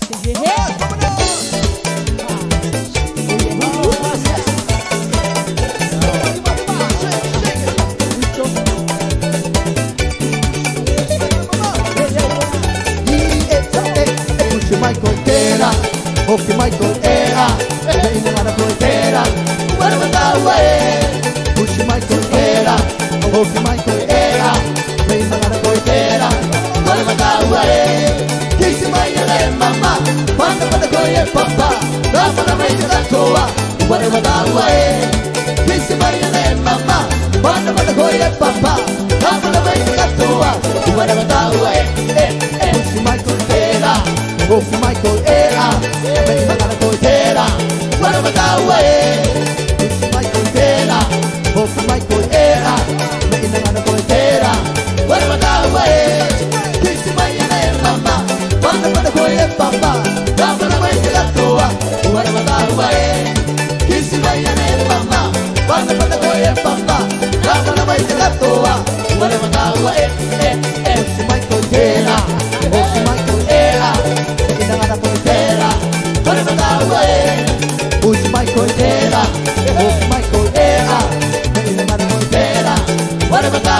Hoki Michael era, reina la coitera, guarda Pushi Michael era, Hoki Michael era, reina la coitera, guarda Kisi Maya le mamma, quando vado con il papà, dopo la mente da tua, guarda Kisi Maya le mamma, quando vado con il papà, dopo la mente da tua, guarda Pushi Michael era, Hoki Michael era, reina la coitera, guarda Pushi Michael era, Hoki Michael era, reina la coitera, guarda Kisi Maya le mamma, quando vado con il papà, dopo la mente da tua, guarda Kisi Maya le mamma, quando vado con il papà, dopo la mente da tua, guarda Pushi Michael era, Hoki Michael era, reina la coitera, guarda Pushi Michael era, Hoki Michael era, reina la coitera, guarda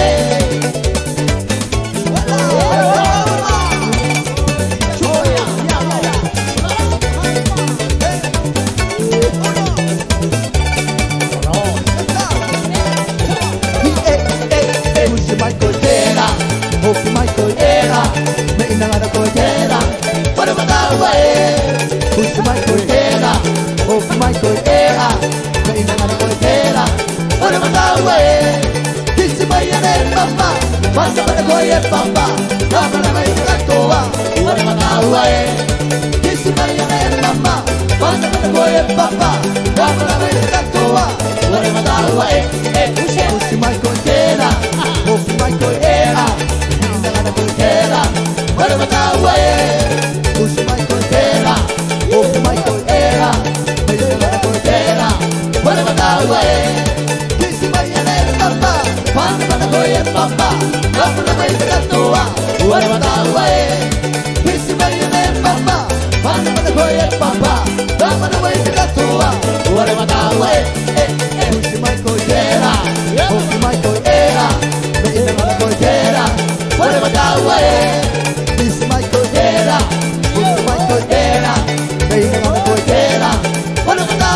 Pushi Michael era, Hoki Michael era, reina la coitera, guarda Pushi Michael era, Hoki Michael era, reina la coitera, guarda Kisi Maya le mamma, quando vado con il papà, dopo la mente da tua, guarda Kisi Maya le mamma, quando vado con il papà, dopo la mente da tua, guarda Pushi Michael era, Hoki Michael era, reina la coitera, guarda Pushi Michael era, Hoki Michael era, reina la coitera, guarda Kisi Maya le mamma, quando vado con il papà, dopo la mente da tua, guarda Kisi Maya le mamma, quando vado con il papà, dopo la mente da tua, guarda Pushi Michael era, Hoki Michael era, reina la coitera, guarda Kisi Michael era, Hoki Michael era, reina la coitera, guarda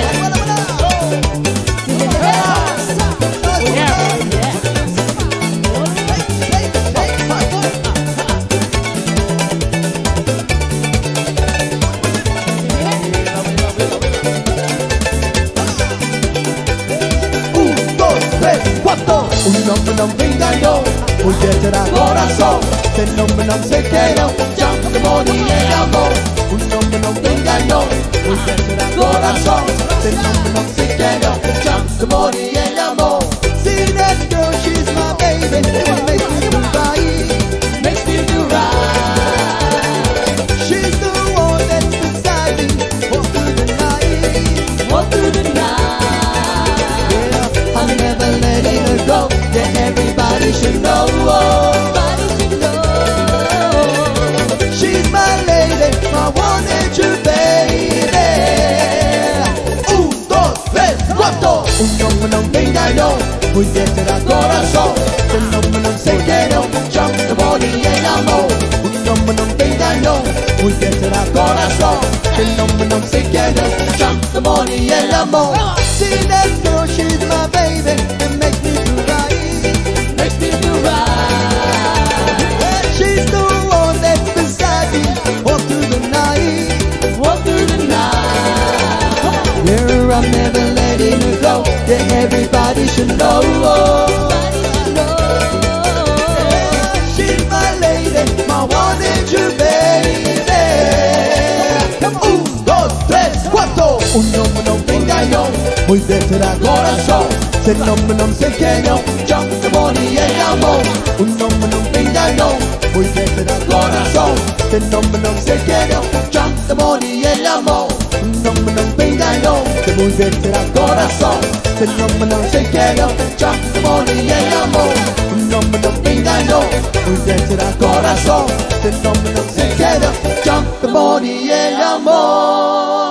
Un hombre non me engañó, muy será corazón. Este nombre no se quedó, llanto, demonio y amor. Un hombre no me engañó, muy será corazón. Este nombre no se quedó, llanto, demonio y amor. See that girl, she's my baby, it makes me feel right, makes me feel right. She's the one that's beside me, all through the night, all through the night. Yeah, I'm never letting her go. Yeah, everybody should know. Everybody should know. She's my lady, my one and true baby. 1, 2, 3, 4. Un hombre no me engañó, muy bien será corazón. El hombre no se quedó, llanto, demonio y el amor. Un hombre no me engañó, muy bien será corazón. El hombre no se quedó, llanto, demonio y el amor. See that girl, she's my baby, and makes me feel right, makes me feel right. She's the one that's beside me, all through the night, all through the night. Yeah, I'm never letting her go. Yeah, everybody should know. She's my lady, my one and true baby. 1, 2, 3, 4. Un hombre no me engañó, muy bien será corazón. Ese nombre no se quedó, llanto, demonio y el amor. Un hombre no me engañó, muy bien será corazón. Ese nombre no se quedó, llanto, demonio y el amor. Un hombre no me engañó, que muy bien será corazón. Ese nombre no se quedó, llanto, demonio y el amor. Un hombre no me engañó, muy bien será corazón. Ese nombre no se quedó, llanto, demonio. amor y el amor.